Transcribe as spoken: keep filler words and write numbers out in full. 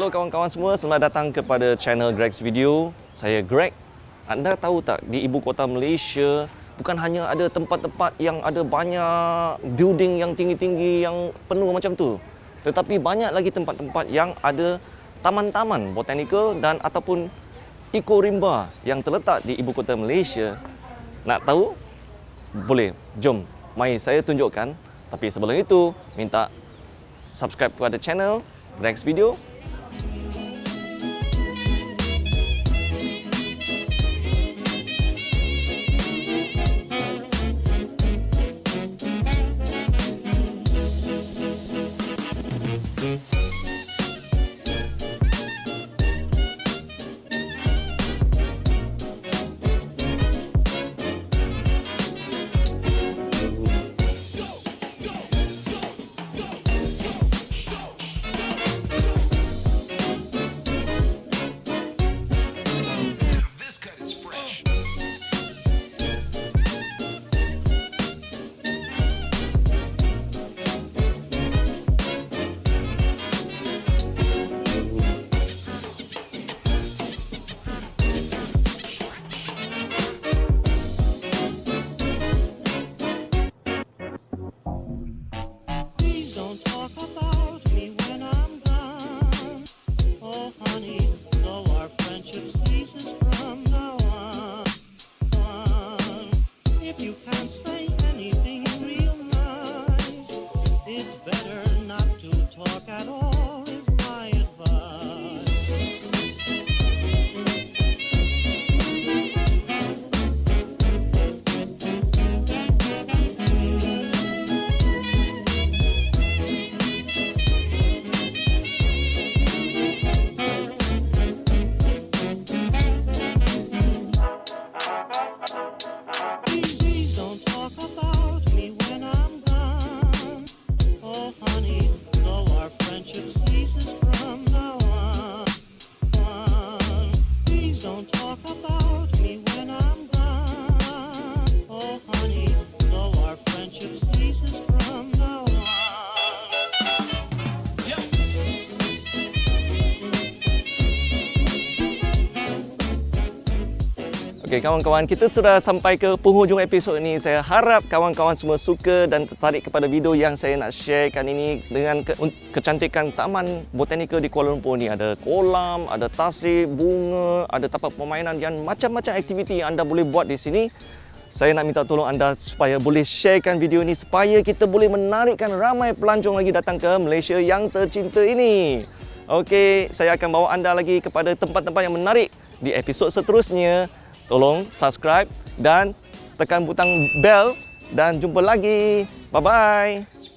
Halo kawan-kawan semua, selamat datang kepada channel Greg's Video. Saya Greg. Anda tahu tak, di ibu kota Malaysia bukan hanya ada tempat-tempat yang ada banyak building yang tinggi-tinggi yang penuh macam tu, tetapi banyak lagi tempat-tempat yang ada taman-taman botanikal dan ataupun ekorimba yang terletak di ibu kota Malaysia. Nak tahu? Boleh, jom mari saya tunjukkan. Tapi sebelum itu, minta subscribe kepada channel Greg's Video. Okey, kawan-kawan, kita sudah sampai ke penghujung episod ini. Saya harap kawan-kawan semua suka dan tertarik kepada video yang saya nak sharekan ini dengan ke kecantikan Taman Botanikal di Kuala Lumpur ni. Ada kolam, ada tasik, bunga, ada tapak permainan dan macam-macam aktiviti yang anda boleh buat di sini. Saya nak minta tolong anda supaya boleh sharekan video ini supaya kita boleh menarikkan ramai pelancong lagi datang ke Malaysia yang tercinta ini. Okey, saya akan bawa anda lagi kepada tempat-tempat yang menarik di episod seterusnya. Tolong subscribe dan tekan butang bell dan jumpa lagi. Bye-bye.